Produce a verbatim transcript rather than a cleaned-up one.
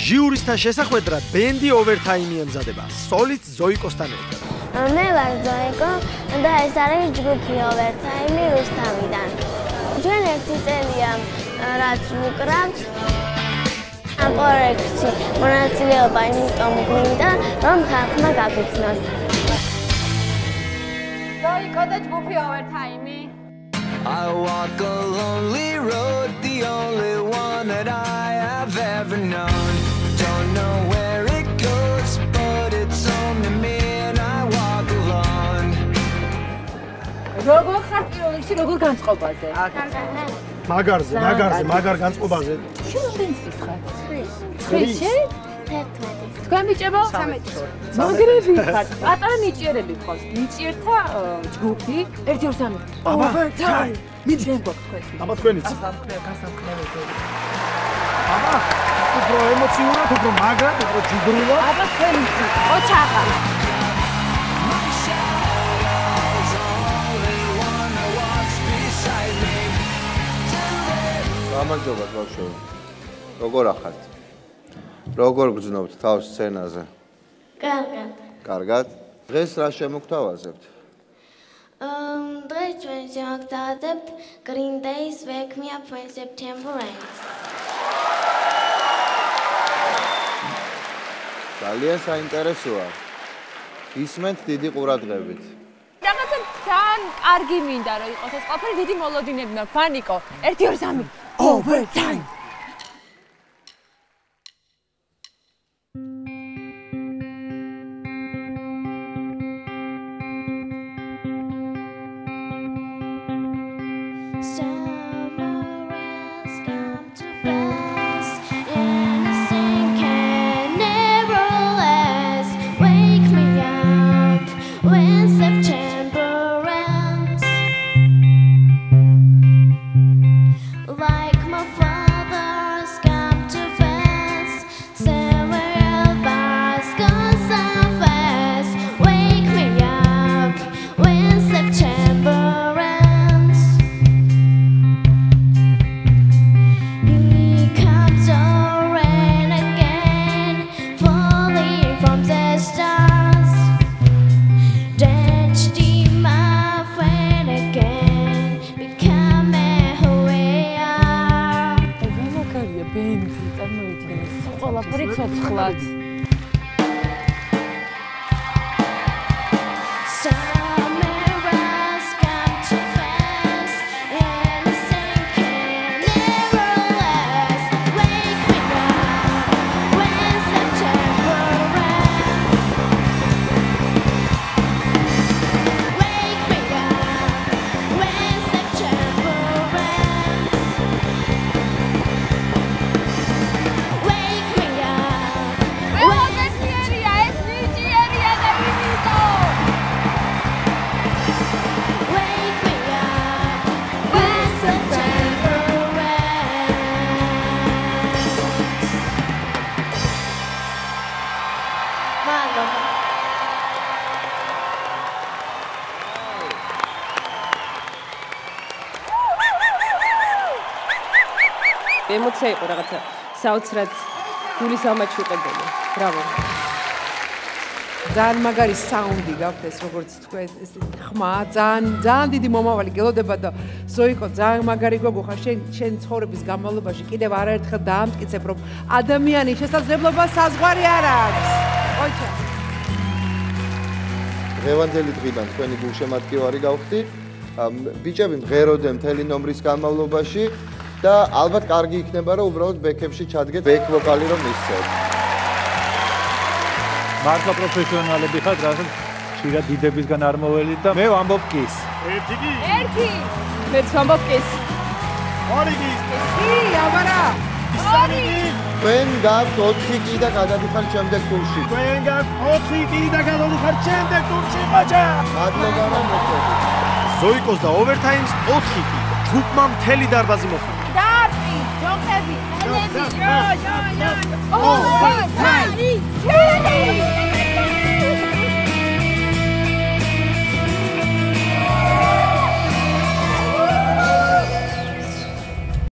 ჟიურისთან შესახვედრად ბენდი ოვერთაიმი ემზადება სოლით ზოიკოსთან ერთად. მე ვარ ზოიკო და ეს არის ჯგუფი ოვერთაიმი რუსთავიდან. ჩვენ ერთი წელია რაც ვუკრავთ. ამ პროექტში მონაწილეობა იმიტომ გვინდა, რომ ხალხმა გაგიცნოს. ზოიკო და ჯგუფი ოვერთაიმი. I walk a lonely road, the only one that I have ever known. Don't know where it goes, but it's home to me and I walk alone. როგორ ხარ პირველ რიგში როგორ განწყობაზე? მაგარზე, მაგარზე, მაგარ განწყობაზე. შენ წლის ხარ? ცხიში? თქვენ მიჭებო? მაგრები ხართ. პატარა ნიჭიერები ხართ. ნიჭიერთა ჯგუფი ერთი ორი სამი. აბა, მიდი გვაქვს თქვენი. აბა თქვენიც. გასამქნე, გასამქნევები. აბა, უფრო ემოციურად, უფრო მაგრად, უფრო ჯგრულად. აბა თქვენიც. ოჩახა. გამარჯობა ბავშვები. როგორ ახართ? როგორ გრძნობთ თავს სცენაზე? კარგად. კარგად. დღეს რა შემოგთავაზებთ? დღეს ჩვენ შევაგზავნებთ Green Days Wake Me Up When September Rains. ძალიან საინტერესოა. ისმენთ დიდი ყურადღებით. რაღაცა ძალიან კარგი მინდა რომ იყოს ეს ყველაფერი დიდი მოლოდინები მაქვს. ფანიკო, ერთი ორი სამი. Overtime. ემოცია იყო რაღაცა საოცრად გულის ამაჩუყებელი. ბრავო. ძალიან მაგარი საუნდი გაქვთ ეს როგორც თქვენ ეს ხმა ძალიან ძალიან დიდი მომავალი გელოდება და ზოიკო ძალიან მაგარი გოგო ხარ შენ შენ ცხოვრების განმავლობაში კიდევ არაერთხელ დაამტკიცებ რომ ადამიანის შესაძლებლობა საზღვარი არ აქვს. ოჩა. დღევანდელი დღიდან თქვენი გულშემატკივარი გავხდი. ბიჭები მღეროდნენ მთელი ნომრის განმავლობაში. და ალბათ კარგი იქნება რომ უბრალოდ ბექებში ჩადგეთ ბექ ვოკალი რომ მისცეთ. მართლა პროფესიონალები ხართ, რასაც ხშირად დიდებისგან არ მოველით და მე ვამბობ კის. ერთი კი. ერთი. მე ვამბობ კის. ორი კი. კი, აბარა. სამი კი. თქვენ გაქვთ ოთხი კი და გადადიხართ შემდეგ ტურში. თქვენ გაქვთ ოთხი კი და გადადიხართ შემდეგ ტურში, ბაჭა. მადლობა რომ მოხვედით. ზოიკოს და ოვერთაიმს ოთხი კი. ჯგუფმა მთელი დარბაზი მოხდა. დარტი, ჯოხები, ელები, ჯო, ჯო, ჯო. ოვერთაიმი.